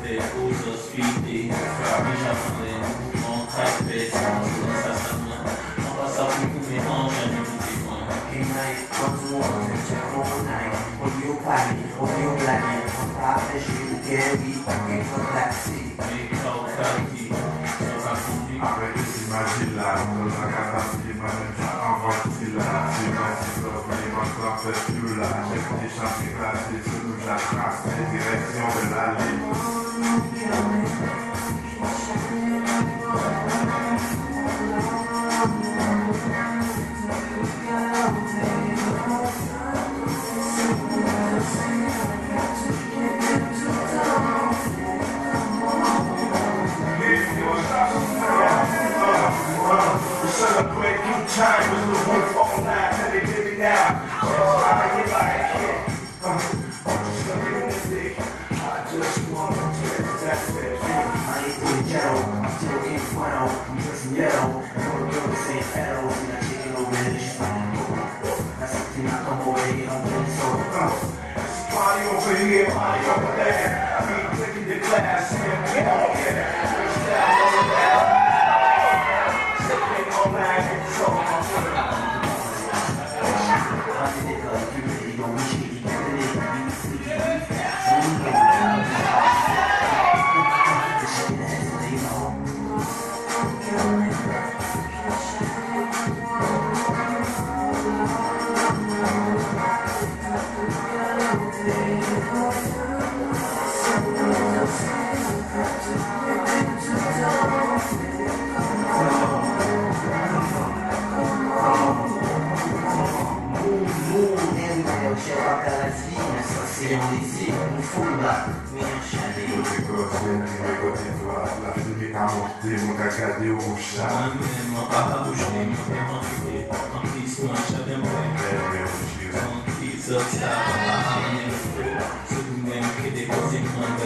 fait aux hospités, déjà fait mon tapé, ça on passe à beaucoup mais en jamais tout point. Game night, once more, check all night. On your party, on your black, on top of you, Gary, fucking for Black Sea. Mais quand Kaki, ça va conduire. Avec ces magies-là, dans la capacité, moi-même, j'invente là. C'est ma psychologue, mais ma classe est plus là. J'ai des champions classés, sur nous, j'attrace les directions de l'allée. Celebrate good time with the roof all night and they give it now. I get like it. I just want to get that bitch. I ain't doing ghetto, I'm still in fuego, I'm dressing yellow. And all the girls say hello, and I'm taking over and she's like, that's something I come over here, I'm feeling so. Party over here, party over there. I mean, taking the class, and we all get it. All night, so c'est un désir, une foule là, mais un chalet. La fumée a monté, mon cacadé au chat. Mon papa bouché, mon père m'enfuité, en piste, moi j'avais mon père. En piste, ça, papa a amené le feu. C'est vous-même qui déposez mon